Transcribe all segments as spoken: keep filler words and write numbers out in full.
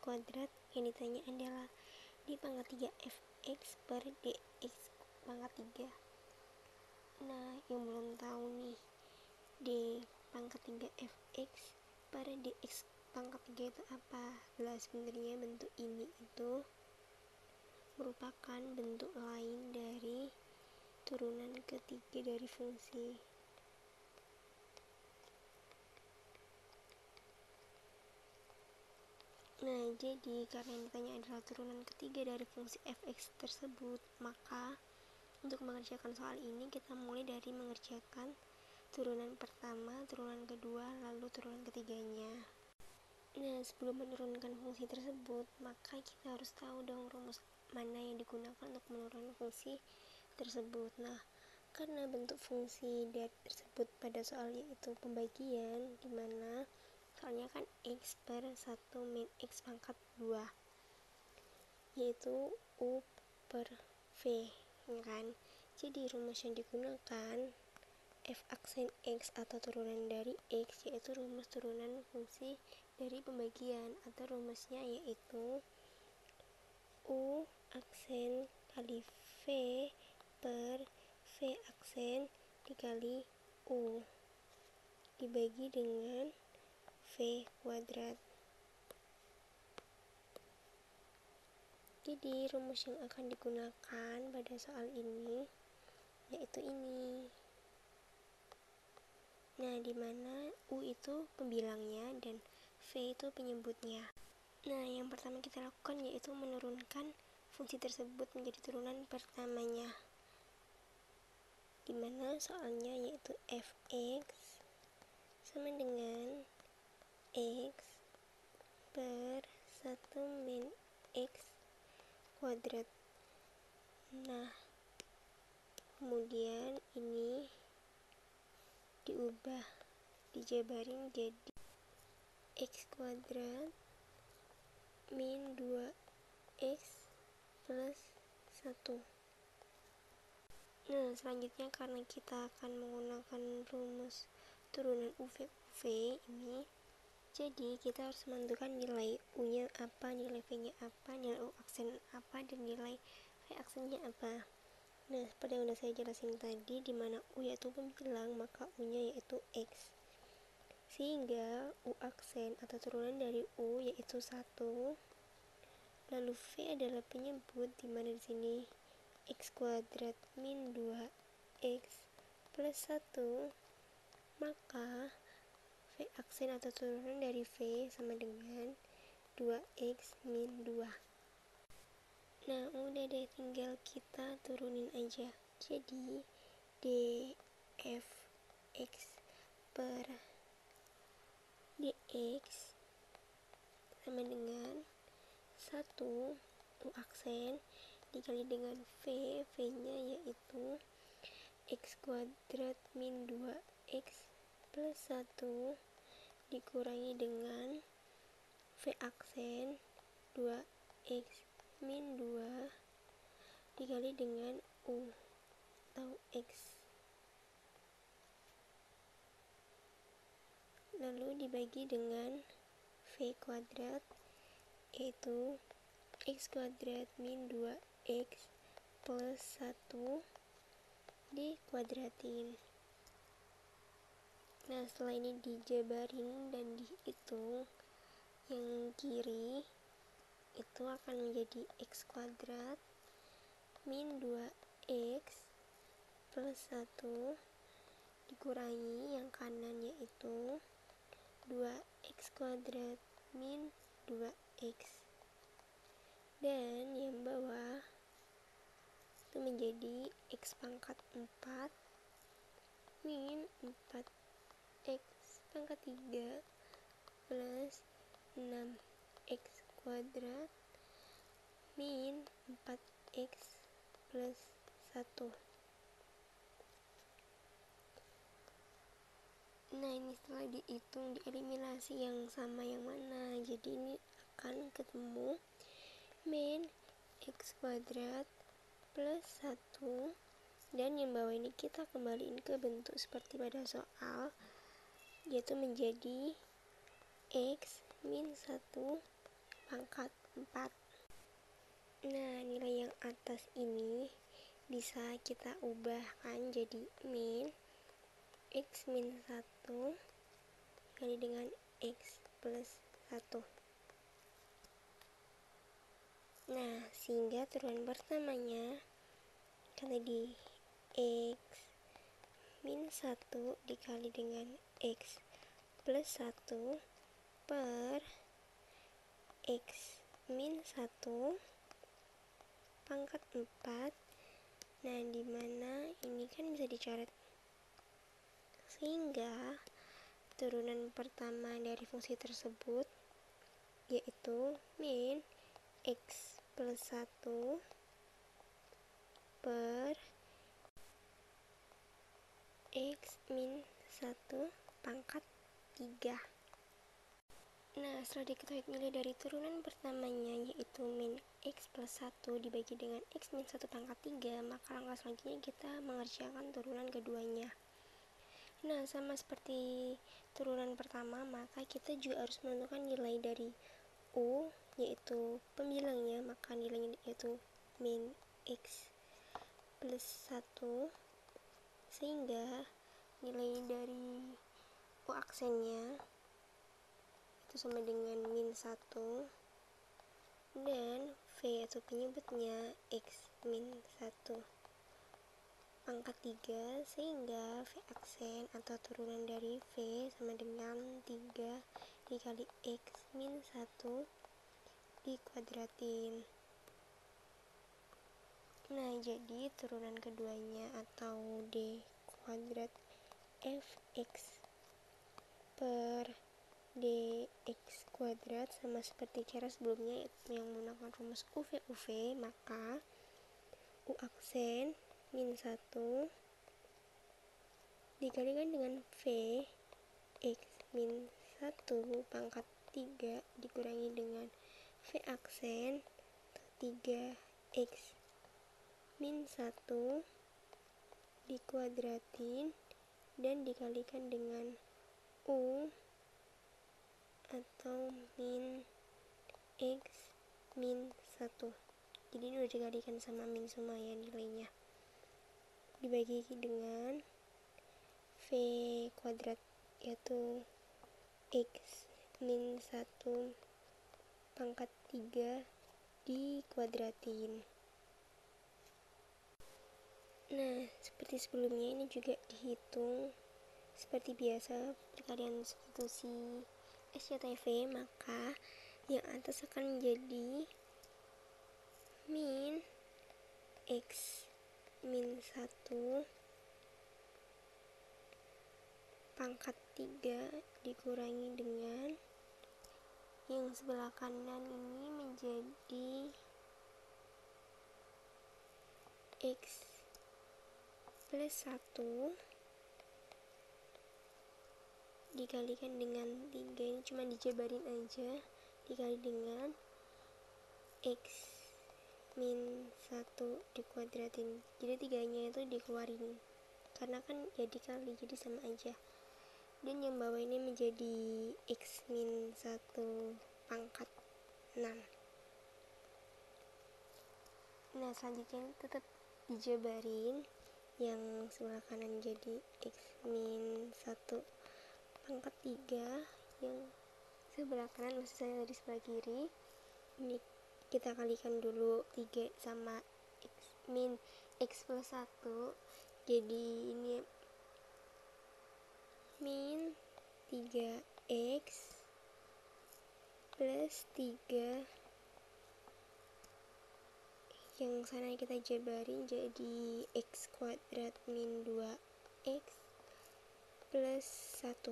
kuadrat yang ditanya adalah d pangkat tiga fx per dx pangkat tiga. Nah, yang belum tahu nih, d pangkat tiga fx per dx pangkat tiga itu apa? Lah, sebenarnya bentuk ini itu merupakan bentuk lain dari turunan ketiga dari fungsi. Nah, jadi karena yang ditanya adalah turunan ketiga dari fungsi fx tersebut, maka untuk mengerjakan soal ini kita mulai dari mengerjakan turunan pertama, turunan kedua, lalu turunan ketiganya. Nah, sebelum menurunkan fungsi tersebut, maka kita harus tahu dong rumus mana yang digunakan untuk menurunkan fungsi tersebut. Nah, karena bentuk fungsi dari tersebut pada soal yaitu pembagian, dimana soalnya kan x per satu min x pangkat dua, yaitu u per v, ya kan? Jadi rumus yang digunakan f aksen x atau turunan dari x, yaitu rumus turunan fungsi dari pembagian, atau rumusnya yaitu u aksen kali v per v aksen dikali u dibagi dengan v kuadrat. Jadi rumus yang akan digunakan pada soal ini yaitu ini. Nah, dimana u itu pembilangnya dan v itu penyebutnya. Nah, yang pertama kita lakukan yaitu menurunkan fungsi tersebut menjadi turunan pertamanya, dimana soalnya yaitu fx sama dengan x per satu min x kuadrat. Nah, kemudian ini diubah, dijabarin jadi x kuadrat min dua x plus satu. Nah, selanjutnya karena kita akan menggunakan rumus turunan U V U V ini, jadi kita harus menentukan nilai U nya apa, nilai V nya apa, nilai U aksen apa, dan nilai V aksennya apa. Nah, seperti yang sudah saya jelasin tadi, dimana U yaitu pembilang, maka U nya yaitu X, sehingga U aksen atau turunan dari U yaitu satu, lalu V adalah penyebut, dimana di sini x kuadrat min dua x plus satu, maka V aksen atau turunan dari V sama dengan dua x min dua. Nah, udah deh, tinggal kita turunin aja. Jadi dfx per dx sama dengan satu U aksen dikali dengan V, V nya yaitu x kuadrat min dua x plus satu dikurangi dengan V aksen dua x min dua dikali dengan U atau X, lalu dibagi dengan V kuadrat, yaitu x kuadrat min dua x plus satu dikuadratin. Nah, setelah ini dijabarin dan dihitung, yang kiri itu akan menjadi x kuadrat min dua x plus satu dikurangi yang kanan yaitu dua x kuadrat min dua x, dan yang bawah itu menjadi x pangkat empat min empat x pangkat tiga plus enam x kuadrat min empat x plus satu. Nah, ini setelah dihitung, dieliminasi yang sama yang mana, jadi ini akan ketemu min x kuadrat plus satu, dan yang bawah ini kita kembaliin ke bentuk seperti pada soal, yaitu menjadi x min satu pangkat empat. Nah, nilai yang atas ini bisa kita ubahkan jadi min x min satu kali dengan x plus satu. Nah, sehingga turunan pertamanya kan tadi x min satu dikali dengan x plus satu per x min satu pangkat empat. Nah, dimana ini kan bisa dicoret, sehingga turunan pertama dari fungsi tersebut yaitu min x plus satu per x min satu pangkat tiga. Nah, setelah diketahui nilai dari turunan pertamanya yaitu min x plus satu dibagi dengan x min satu pangkat tiga, maka langkah selanjutnya kita mengerjakan turunan keduanya. Nah, sama seperti turunan pertama, maka kita juga harus menentukan nilai dari u yaitu pembilangnya, maka nilainya yaitu min x plus satu, sehingga nilai dari u aksennya itu sama dengan min satu, dan v atau penyebutnya x min satu pangkat tiga, sehingga v aksen atau turunan dari v sama dengan tiga dikali x min satu dikuadratin. Nah, jadi turunan keduanya atau d kuadrat fx per dx kuadrat sama seperti cara sebelumnya yang menggunakan rumus U V U V, maka u aksen min satu dikalikan dengan v x min satu pangkat tiga dikurangi dengan v aksen tiga x min satu dikuadratin dan dikalikan dengan u atau min x min satu. Jadi ini udah dikalikan sama min semua ya nilainya, dibagi dengan v kuadrat yaitu x min satu pangkat tiga dikuadratin. Nah, seperti sebelumnya ini juga dihitung seperti biasa perkalian substitusi S C T V, maka yang atas akan menjadi min x min satu pangkat tiga dikurangi dengan yang sebelah kanan ini menjadi x plus satu dikalikan dengan tiga, ini cuma dijabarin aja, dikali dengan x min satu dikuadratin. Jadi tiganya itu dikeluarin karena kan ya dikali, jadi sama aja. Dan yang bawah ini menjadi x min satu pangkat enam. Nah, selanjutnya tetap dijabarin, yang sebelah kanan jadi x min satu pangkat tiga, yang sebelah kanan maksud saya dari sebelah kiri ini kita kalikan dulu tiga sama x min x plus satu, jadi ini min tiga x plus tiga, yang sana kita jabarin jadi x kuadrat min dua x plus satu.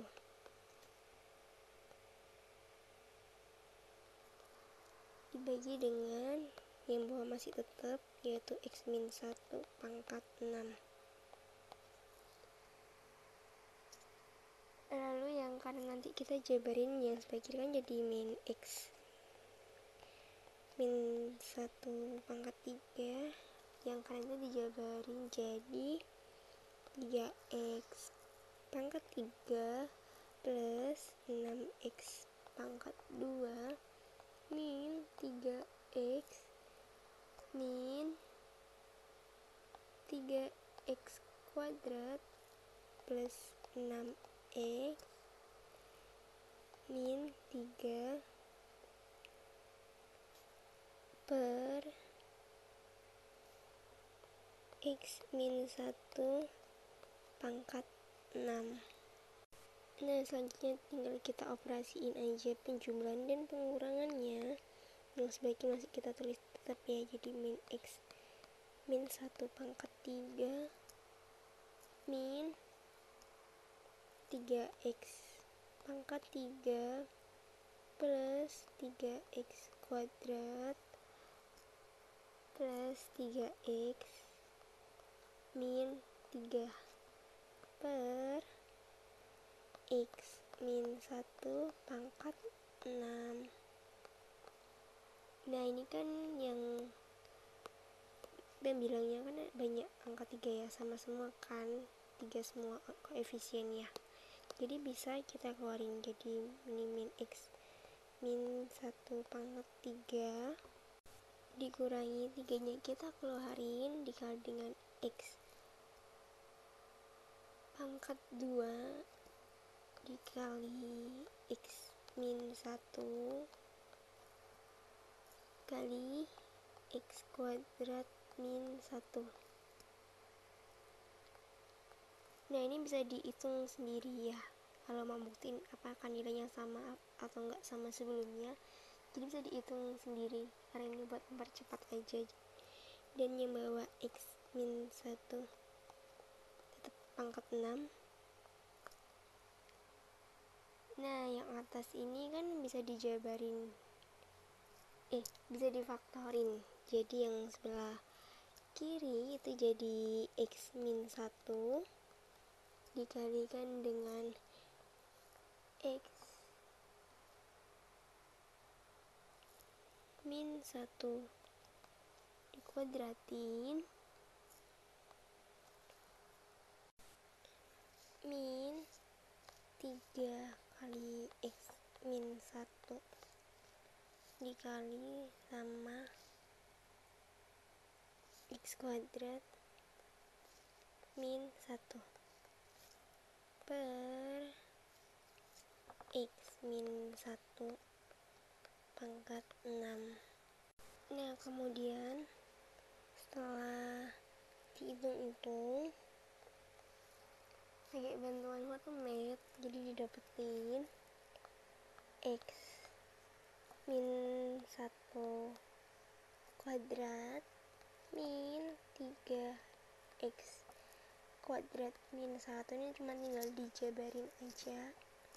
Dibagi dengan yang bawah masih tetap yaitu x min satu pangkat enam. Lalu yang kanan nanti kita jabarin yang sebelah kiri kan jadi min x min satu pangkat tiga, yang kanan itu dijabarin jadi tiga x pangkat tiga plus enam x pangkat dua min enam X min tiga per X min satu pangkat enam. Nah, selanjutnya tinggal kita operasiin aja penjumlahan dan pengurangannya. Yang sebaiknya masih kita tulis tetap ya, jadi min X min satu pangkat tiga min tiga X pangkat tiga plus tiga X kuadrat plus tiga X min tiga per X min satu pangkat enam. Nah, ini kan yang dan bilangnya kan banyak angka tiga ya, sama semua kan, tiga semua koefisiennya. Jadi bisa kita keluarin jadi ini min X min satu pangkat tiga dikurangi tiganya kita keluarin dikali dengan X pangkat dua dikali X min satu kali X kuadrat min satu. Nah, ini bisa dihitung sendiri ya, kalau mau buktiin apakah nilainya sama atau enggak sama sebelumnya. Jadi bisa dihitung sendiri, karena ini buat mempercepat aja. Dan yang bawa X min satu tetap pangkat enam. Nah, yang atas ini kan bisa dijabarin, eh bisa difaktorin. Jadi yang sebelah kiri itu jadi X min satu dikalikan dengan X min satu dikuadratin min tiga kali X min satu dikali sama X kuadrat min satu per X min satu pangkat enam. Nah, kemudian setelah dihitung-hitung pakai bantuan Hotmate, jadi didapetin X min satu kuadrat min tiga X kuadrat min satu. Ini cuma tinggal dijabarin aja.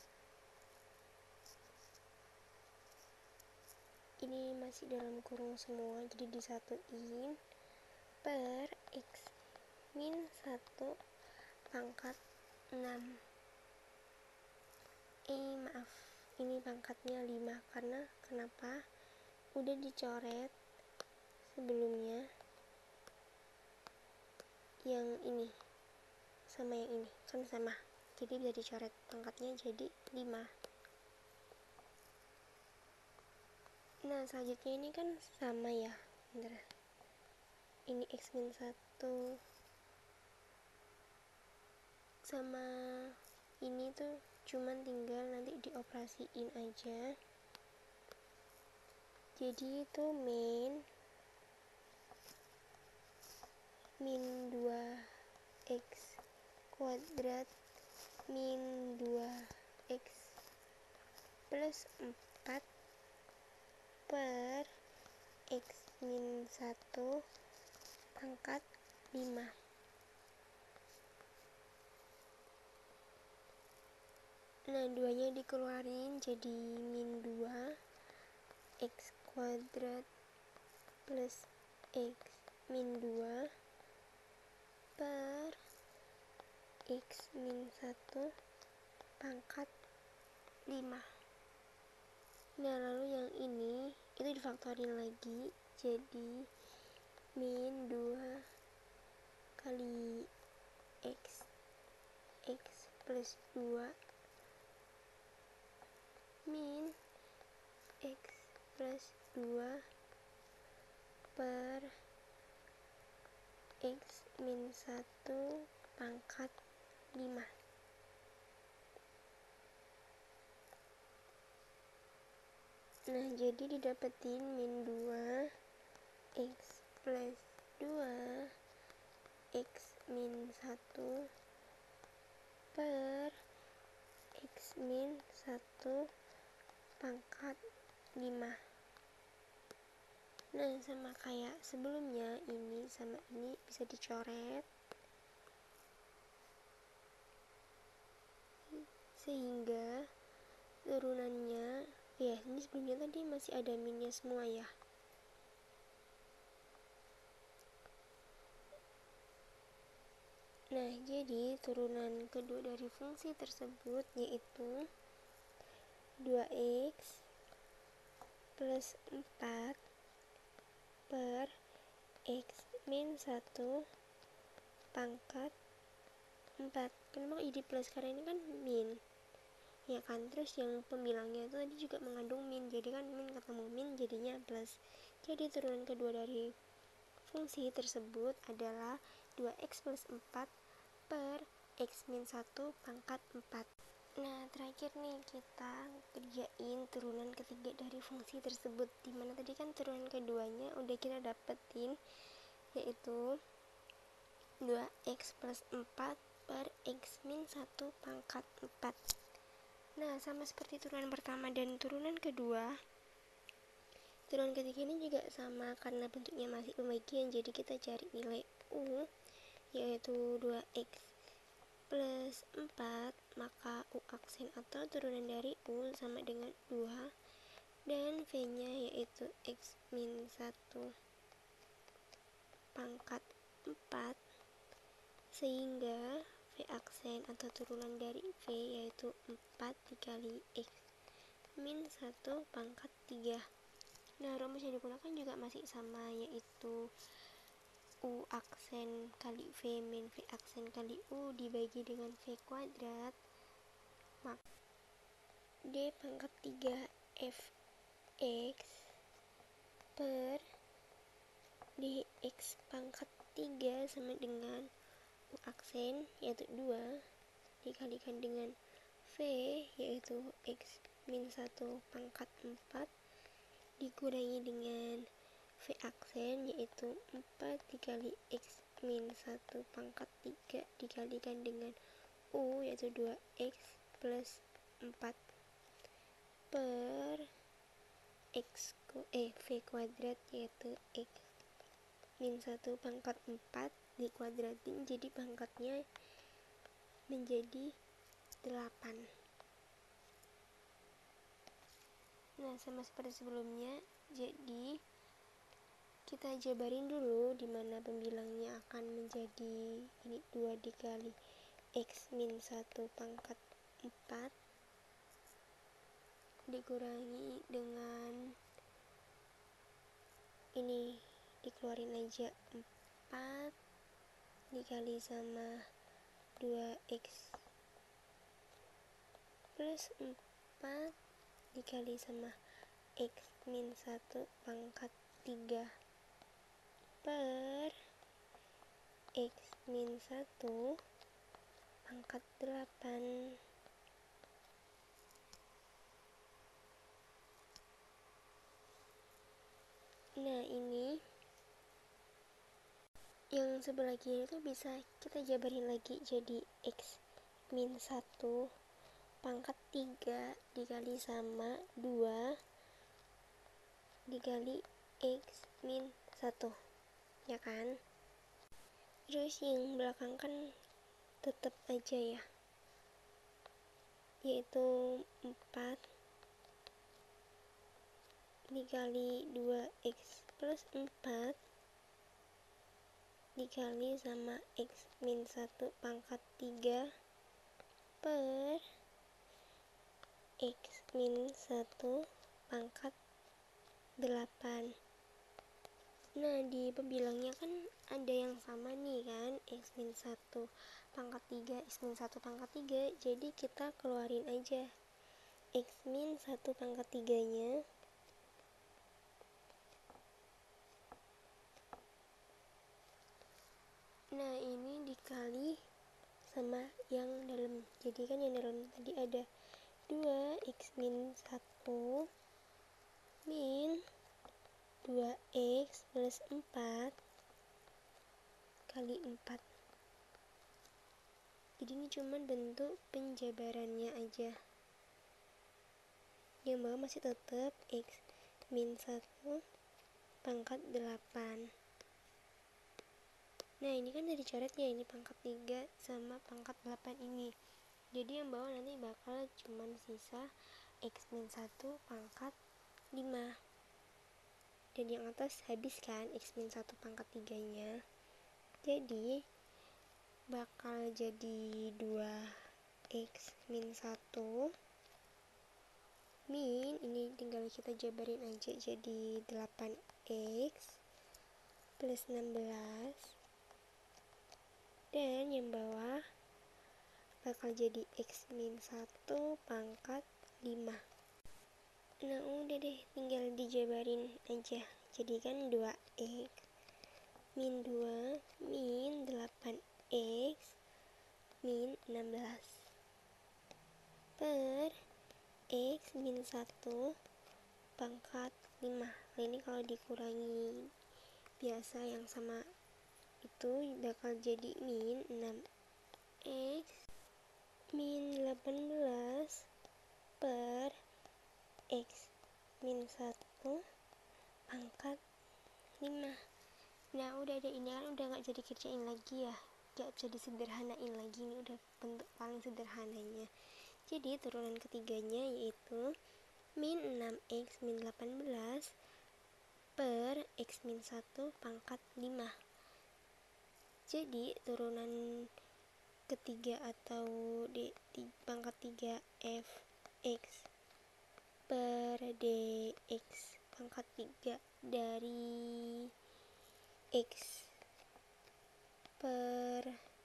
Ini masih dalam kurung semua, jadi disatuin per X min satu pangkat enam. Eh maaf, ini pangkatnya lima, karena kenapa? Udah dicoret sebelumnya yang ini sama yang ini kan sama, jadi bisa dicoret pangkatnya jadi lima. Nah, selanjutnya ini kan sama ya, bentar, ini X min satu sama ini tuh cuman tinggal nanti dioperasiin aja. Jadi itu min min dua X kuadrat min dua X plus empat per X min satu pangkat lima. Nah, duanya dikeluarin jadi min dua X kuadrat plus X min dua per X min satu pangkat lima. Nah, lalu yang ini itu difaktorin lagi jadi min dua kali X X plus dua min X plus dua per X min satu pangkat lima. Nah, jadi didapetin min dua X plus dua X min satu per X min satu pangkat lima. Nah, sama kayak sebelumnya, ini sama ini bisa dicoret sehingga turunannya, ya ini sebelumnya tadi masih ada minnya semua ya. Nah, jadi turunan kedua dari fungsi tersebut yaitu dua X plus empat per X min satu pangkat empat. Kenapa jadi plus? Karena ini kan min, ya kan. Terus yang pembilangnya itu tadi juga mengandung min, jadi kan min ketemu min jadinya plus. Jadi turunan kedua dari fungsi tersebut adalah dua X plus empat per X min satu pangkat empat. Nah, terakhir nih kita kerjain turunan ketiga dari fungsi tersebut, dimana tadi kan turunan keduanya udah kita dapetin, yaitu dua X plus empat per X min satu pangkat empat. Nah, sama seperti turunan pertama dan turunan kedua, turunan ketiga ini juga sama karena bentuknya masih pembagian, jadi kita cari nilai U, yaitu dua X plus empat, maka U aksen atau turunan dari U sama dengan dua, dan V nya yaitu X min satu pangkat empat, sehingga V aksen atau turunan dari V yaitu empat dikali X min satu pangkat tiga. Nah, rumus yang digunakan juga masih sama, yaitu U aksen kali V min V aksen kali U dibagi dengan V kuadrat, maka D pangkat tiga F X per Dx pangkat tiga sama dengan U aksen yaitu dua dikalikan dengan V yaitu X min satu pangkat empat dikurangi dengan V aksen yaitu empat dikali X min satu pangkat tiga dikalikan dengan U yaitu dua X plus empat per X eh V kuadrat yaitu X min satu pangkat empat dikuadratin, jadi pangkatnya menjadi delapan. Nah, sama seperti sebelumnya, jadi kita jabarin dulu dimana pembilangnya akan menjadi ini dua dikali X min satu pangkat empat dikurangi dengan ini dikeluarin aja, empat dikali sama dua X plus empat dikali sama X min satu pangkat tiga per X min satu pangkat delapan. Nah, ini yang sebelah kiri itu bisa kita jabarin lagi jadi X min satu pangkat tiga dikali sama dua dikali X min satu, ya kan. Terus yang belakang kan tetap aja ya, yaitu empat dikali dua X plus empat dikali sama X min satu pangkat tiga per X min satu pangkat delapan. Nah, di pembilangnya kan ada yang sama nih kan, X min satu pangkat tiga, X min satu pangkat tiga, jadi kita keluarin aja X min satu pangkat tiga nya nah ini dikali sama yang dalam, jadi kan yang dalam tadi ada dua X min satu min dua x plus empat kali empat. Jadi ini cuman bentuk penjabarannya aja. Yang bawah masih tetap x min satu pangkat delapan. Nah ini kan dari coret ya, ini pangkat tiga sama pangkat delapan ini. Jadi yang bawah nanti bakal cuman sisa x min satu pangkat lima. Dan yang atas habis kan x min satu pangkat tiga nya. Jadi bakal jadi dua x min satu min, ini tinggal kita jabarin aja jadi delapan x plus enam belas. Dan yang bawah bakal jadi x min satu pangkat lima. Nah udah deh, tinggal dijabarin aja. Jadi kan dua x min dua min delapan x min enam belas per x min satu pangkat lima. Nah ini kalau dikurangi biasa yang sama itu bakal jadi min enam x min delapan belas per x min satu pangkat lima. Nah udah ada, ini kan udah gak jadi kerjain lagi ya, gak bisa disederhanain lagi, ini udah bentuk paling sederhananya. Jadi turunan ketiganya yaitu min enam x min delapan belas per x min satu pangkat lima. Jadi turunan ketiga atau d pangkat tiga f x per dx pangkat tiga dari x per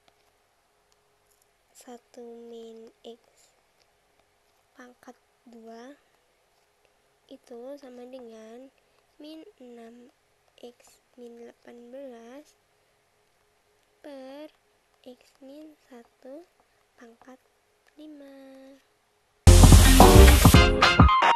satu min x pangkat dua itu sama dengan min enam x min delapan belas per x min satu pangkat lima.